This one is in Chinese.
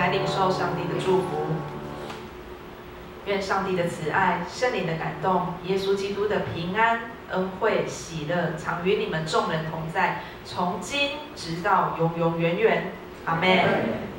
来领受上帝的祝福。愿上帝的慈爱、圣灵的感动、耶稣基督的平安、恩惠、喜乐，常与你们众人同在，从今直到永永远远。阿们。